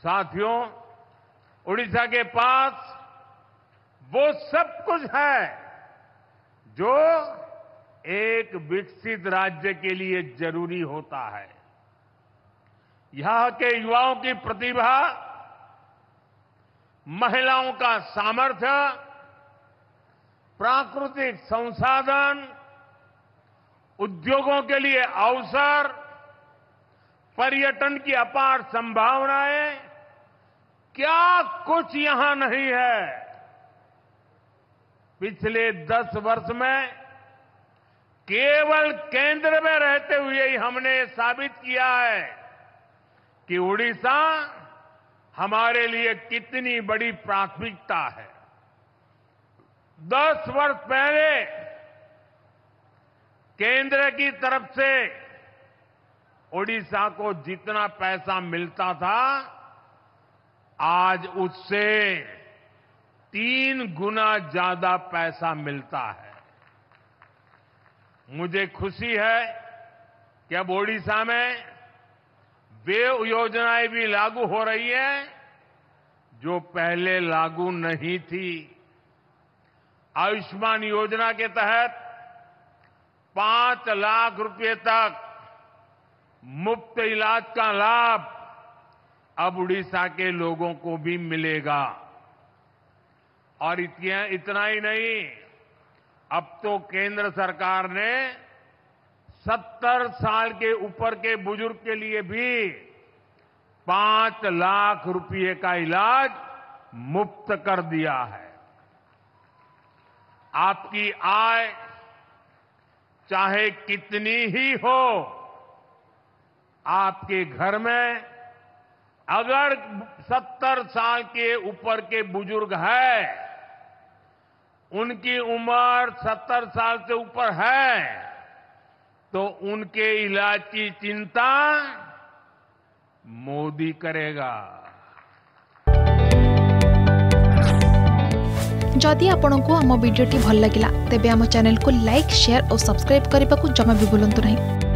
साथियों, उड़ीसा के पास वो सब कुछ है जो एक विकसित राज्य के लिए जरूरी होता है। यहां के युवाओं की प्रतिभा, महिलाओं का सामर्थ्य, प्राकृतिक संसाधन, उद्योगों के लिए अवसर, पर्यटन की अपार संभावनाएं, क्या कुछ यहां नहीं है। पिछले 10 वर्ष में केवल केंद्र में रहते हुए ही हमने साबित किया है कि उड़ीसा हमारे लिए कितनी बड़ी प्राथमिकता है। 10 वर्ष पहले केंद्र की तरफ से उड़ीसा को जितना पैसा मिलता था, आज उससे 3 गुना ज्यादा पैसा मिलता है। मुझे खुशी है कि अब ओडिशा में वे योजनाएं भी लागू हो रही हैं जो पहले लागू नहीं थी। आयुष्मान योजना के तहत 5 लाख रुपए तक मुफ्त इलाज का लाभ अब उड़ीसा के लोगों को भी मिलेगा। और इतना ही नहीं, अब तो केंद्र सरकार ने 70 साल के ऊपर के बुजुर्ग के लिए भी 5 लाख रुपए का इलाज मुफ्त कर दिया है। आपकी आय चाहे कितनी ही हो, आपके घर में अगर 70 साल के ऊपर के बुजुर्ग है, उनकी उम्र 70 साल से ऊपर है, तो उनके इलाज की चिंता मोदी करेगा। जदि आपंक आम भिडी भल लगा तेब आम चैनल को लाइक, शेयर और सब्सक्राइब करने को जमा भी भूलु नहीं।